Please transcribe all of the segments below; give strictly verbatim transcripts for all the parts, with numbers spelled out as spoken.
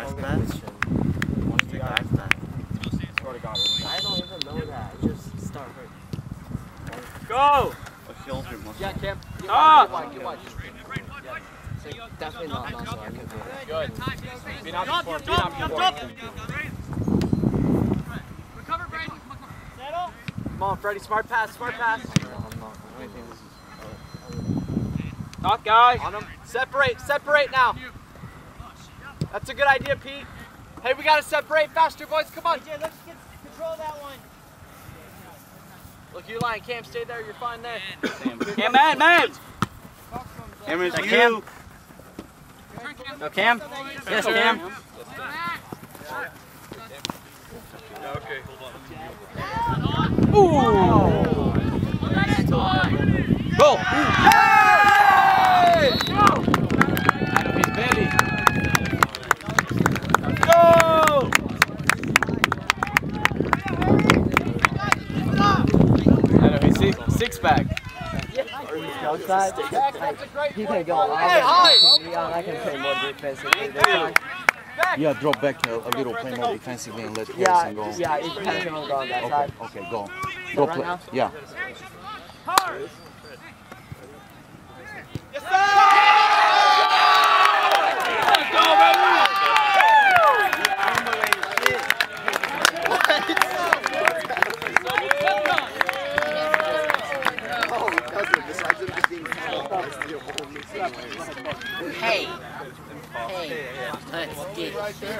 fast match and watch the guys match. Swear to God. I don't even know that. I just start hurt. Go! A shoulder muscle. Yeah, Cam. Ah! Get wide, get wide. So definitely not muscle. I can do it. Good. Be not before. Be not before. Recover, Brady. Settle. Come on, Freddie. Smart pass. Smart pass. No, I'm not. I think this is. Talk, guys. On them. Separate. Separate now. That's a good idea, Pete. Hey, we gotta separate faster, boys. Come on. Let's get control of that one. Look, you lying. Cam, stay there. You're fine there. Cam, man, man. Cam is That you. Cam? No, Cam? Yes, Cam. Okay. Ooh! Go! Hey! Adam, he's belly. Go! Adam, he's six, six pack. Outside, he can go out. Hey, hi! Yeah, I can play more defensively. That's fine. Yeah, drop back a, a little, play more defensively and let Yeah, Harrison go. yeah, it can go on that Okay, side. okay, go. So Go right play. now? Yeah. Yes, sir! Let's go, baby! Hey. Hey. Let's get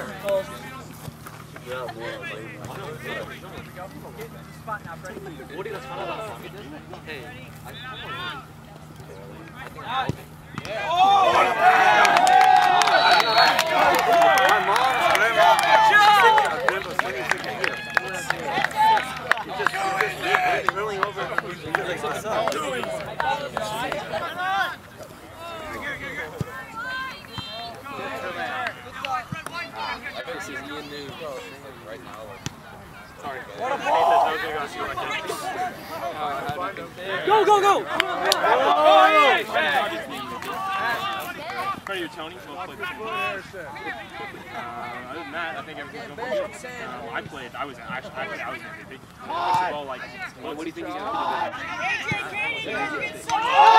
Go, go, go! Part of your Tony, so I'll play. Uh, other than that, I think everything's going good. Uh, I played. I was actually, actually I was M V P. First of all, like, what, what do you think he's going to do?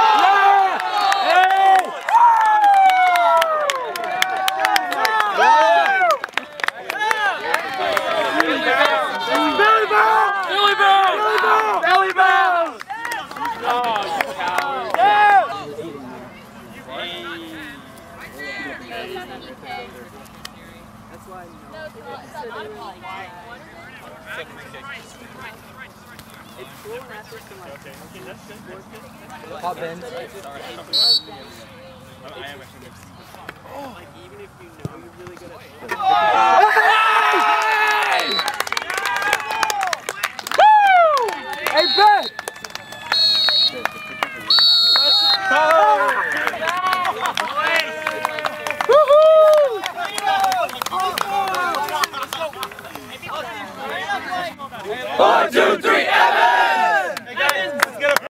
Hot bend. I am actually Oh, like even if you know you're really good at it. Hey, Ben! One, two, three!